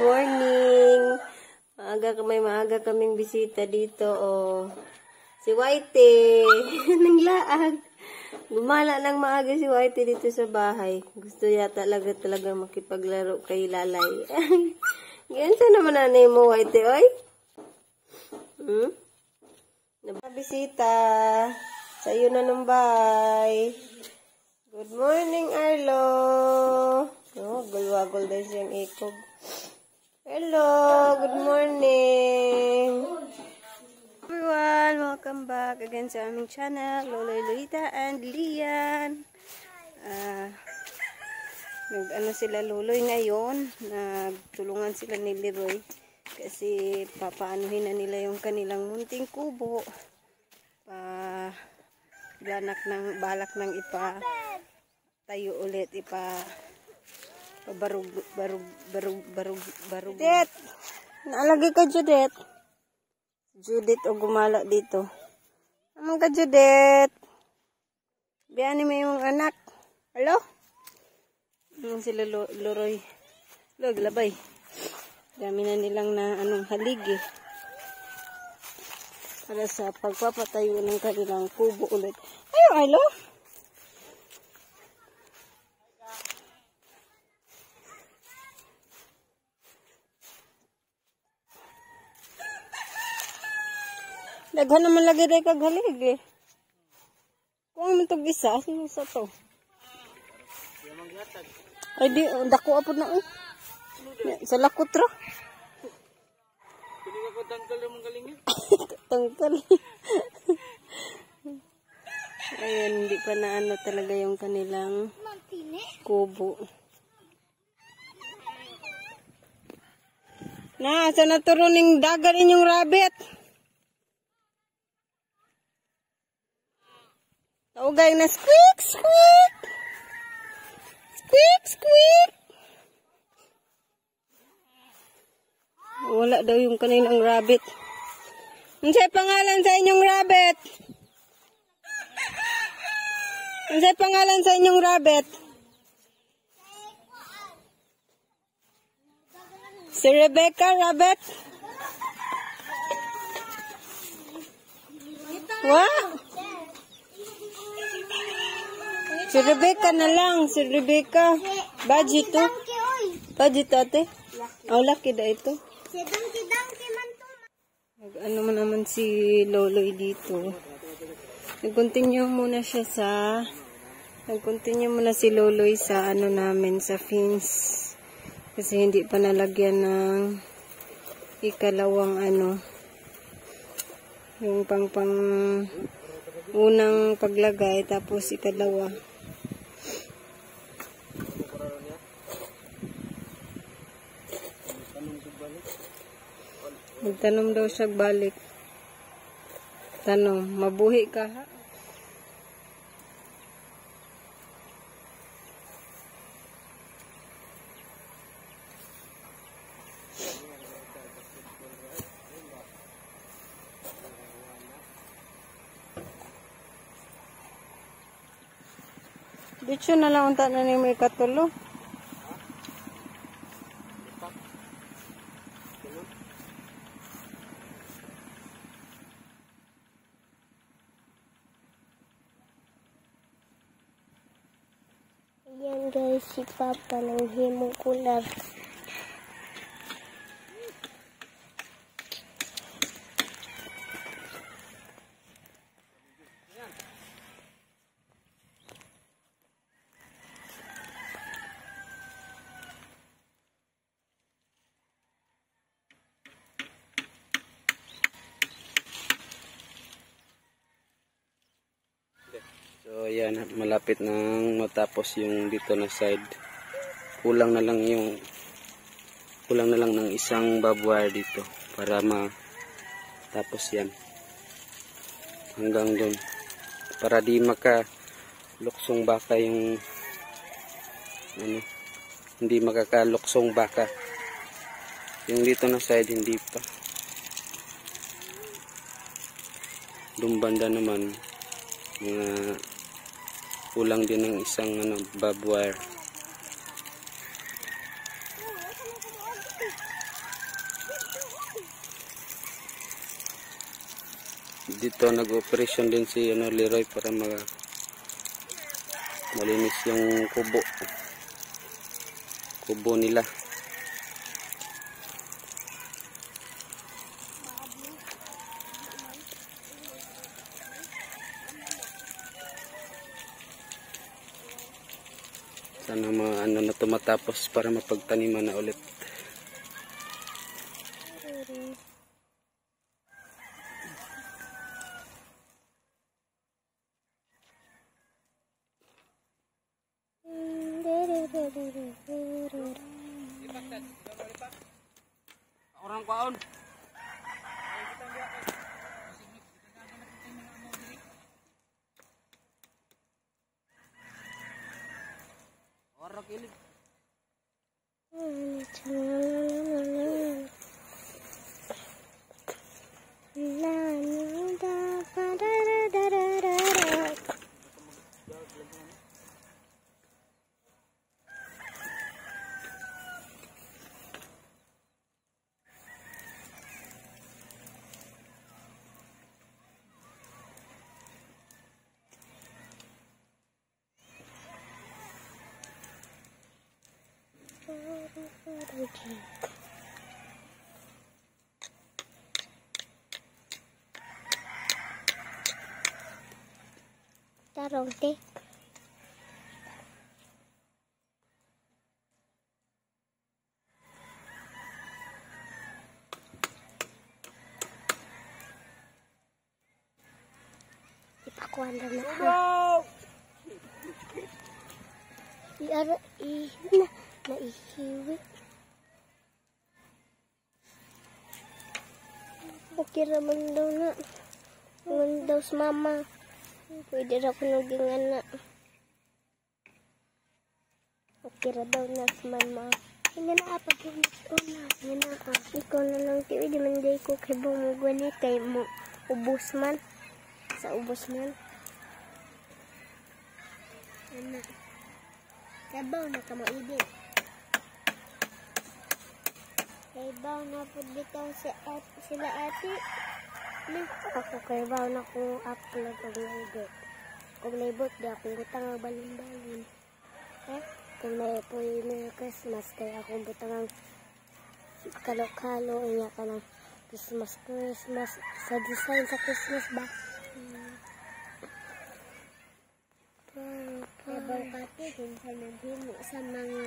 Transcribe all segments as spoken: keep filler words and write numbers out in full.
morning. Maaga may maaga kaming bisita dito. Oh. Si Whitey. Nanglaag. Gumala ng maaga si Whitey dito sa bahay. Gusto yata talaga talaga makipaglaro kay Lalay. Ganyan naman nanay mo, Whitey, oy. Hmm? Nabisita. Sa'yo na ng bahay. Good morning, Arlo. Oh, gulwagol dahil siyang ikog. Hello, good morning. Everyone, welcome back again sa aming channel, Loloy Lolita and Lian. Uh, Nag-ano sila Loloy ngayon, nagtulungan sila ni Leroy kasi papaanuhin na nila yung kanilang munting kubo. Pa balak ng balak ng ipa tayo ulit, ipa barug barug barug barug barug. Judith, naalagay ka Judith. Judith o gumala dito. Amang ka Judith. Biyani mo yung anak. Hello? Ano sila Loroy? Log labay. Dami na nilang na anong haligi. Para sa pagpapatayo ng kanilang kubo ulit. Ayo, Arlo. Daghan naman lagi day kag haligi. Kung man tog isa, sino sa to? Ay di, dako apod na eh. Sa lakot ra. Kini ko tangkal ra mong galing eh. Tangkal. Ayun, hindi pa na ano talaga yung kanilang kubo. Na, sa naturuning dagan inyong rabbit. Taugay na squeak, squeak. Squeak, squeak. Wala daw yung kanilang rabbit. Unsay pangalan sa inyong rabbit? Unsay pangalan sa inyong rabbit? Si Rebecca, rabbit? Wow! Si Rebecca na lang, si Rebecca. Budget to. Budget to ate. Oh, laki da ito. Ano man naman si Loloy dito. Nag-continue muna siya sa Nag-continue muna si Loloy sa ano namin, sa fence. Kasi hindi pa nalagyan ng ikalawang ano. Yung pang pang unang paglagay tapos ikalawa. Magtanong daw siya balik. Tanong, mabuhi ka ha? Dito na lang unta na ni may katulo. Yan guys, si Papa ng himong kular. So ayan, malapit nang matapos yung dito na side. Kulang na lang yung kulang na lang ng isang barbed wire dito para matapos yan. Hanggang doon. Para di maka luksong baka yung ano, hindi makakaluksong baka. Yung dito na side hindi pa. Doon banda naman mga kulang din ng isang ano, barbed wire. Dito nag-operation din si ano, Leroy para mag malinis yung kubo. Kubo nila. Sana ma ano na tumatapos para mapagtaniman na ulit. Orang kaon. Orang kilig. Tarong teh. Ipakuan na ako. Iara i na naihiwi. Okay raman daw na. Ngan daw sa mama. Pwede ra ko naging anak. Okay ra daw na sa mama. Hindi na apag yung una. Hindi na ka. Ikaw na lang tiyo. Di man day ko kay bong magwani kay mo ubos man. Sa ubos man. Anak. Kabaw na ka maibig. Kabaw na po dito si at, sila ate. Nah, ako kabaw na kung upload ang naibig. Kung naibot, di akong butang ang balon-balon. Eh, kung naipoy na Christmas, kaya akong butang ang kalo-kalo, iya ka ng Christmas, Christmas, sa design sa Christmas ba? Hmm. Kabaw pati, kung sa naghimo sa mga,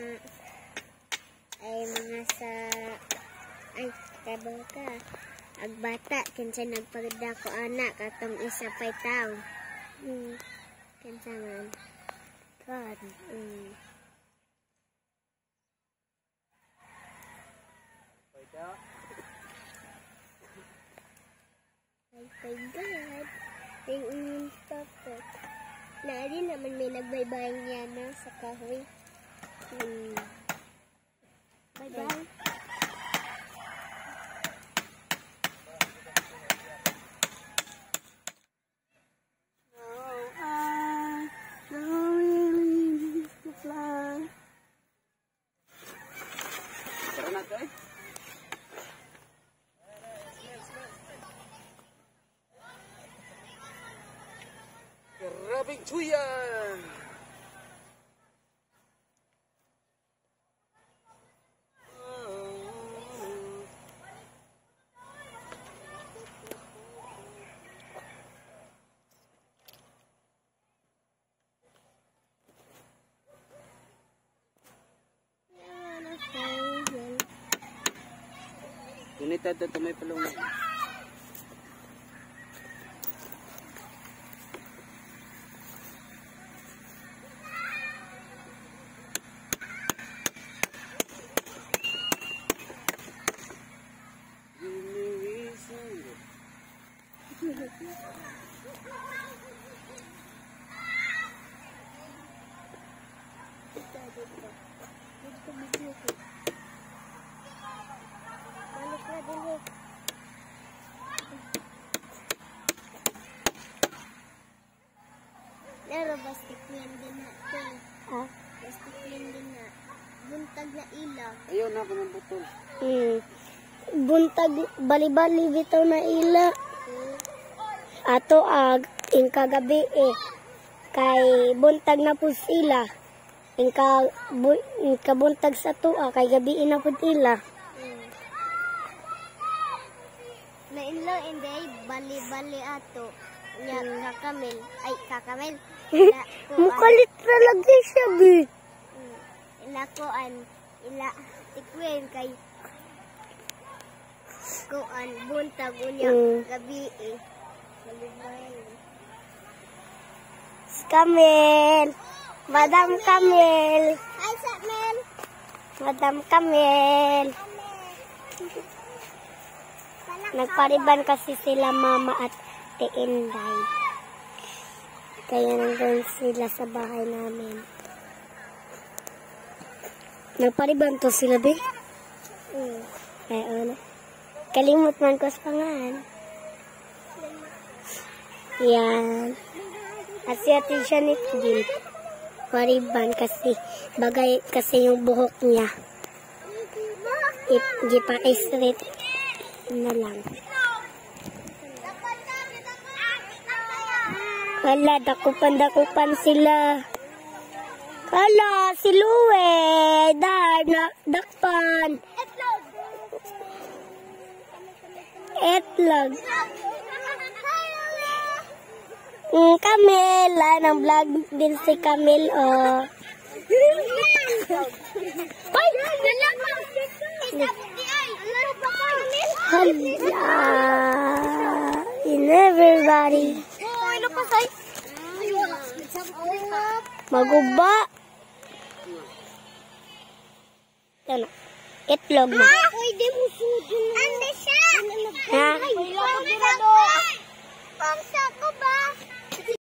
ay mga sa, ay, kabaw ka. Ag bata, kinsa nagpagda ko anak, katong isa pa'y tao. Hmm. Kinsa man. God. Hmm. Ay, my God. Yung inyong tapos. Naari naman may nagbaybayan niya na sa kahoy. Hmm. Bye-bye. Grabing cuyan. Kunita to may palong. Balik na din eh. Ayaw na ako ng butol. Hmm. Buntag, bali-bali bitaw na ila. Ato ag, ing kagabi eh. Kay buntag na po sila. Ing, ka, bu, ing kabuntag sa tua, kay gabi na po ila. Na inlo inday bali-bali ato. Nya kakamel. Ay, kakamel. Mukalit talaga siya, bi. Ila ko an, ila tikwen kay kuan buntag unya mm. gabi eh. Kamel. Madam Kamel. Hi, Kamel. Madam Kamel. Nagpariban kasi sila mama at Inday. Kaya nandun sila sa bahay namin. Nagpariban to sila, be? Mm. Ay, ano? Kalimut man ko sa pangalan. Yan. Asyati siya ni Gil. Pariban kasi bagay kasi yung buhok niya. Gipa-straight na lang. Wala, dakupan-dakupan sila. Wala, si Luwe. Dar, na, dakpan. Etlog. Mm, Kamel. Nang vlog din si Kamel, oh. Hala. In everybody. Maguba. Ano? Itlog na.